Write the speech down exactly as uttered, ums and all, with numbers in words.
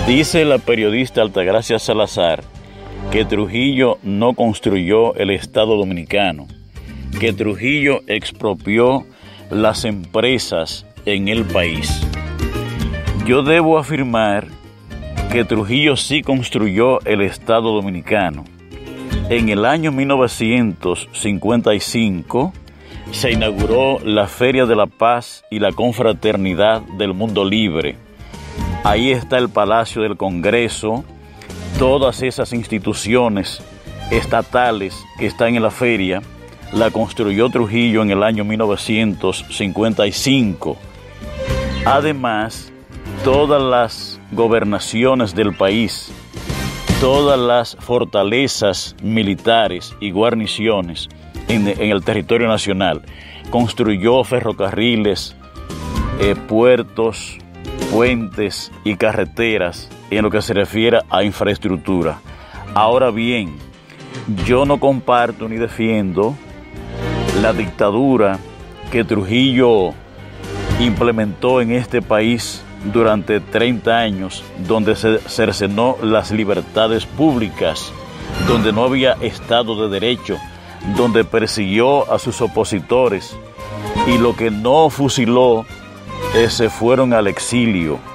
Dice la periodista Altagracia Salazar que Trujillo no construyó el Estado Dominicano, que Trujillo expropió las empresas en el país. Yo debo afirmar que Trujillo sí construyó el Estado Dominicano. En el año mil novecientos cincuenta y cinco se inauguró la Feria de la Paz y la Confraternidad del Mundo Libre. Ahí está el Palacio del Congreso, todas esas instituciones estatales que están en la feria, la construyó Trujillo en el año mil novecientos cincuenta y cinco. Además, todas las gobernaciones del país, todas las fortalezas militares y guarniciones en, en el territorio nacional, construyó ferrocarriles, eh, puertos, puentes y carreteras en lo que se refiere a infraestructura. Ahora bien, yo no comparto ni defiendo la dictadura que Trujillo implementó en este país durante treinta años, donde se cercenó las libertades públicas, donde no había Estado de Derecho, donde persiguió a sus opositores y lo que no fusiló eh, se fueron al exilio.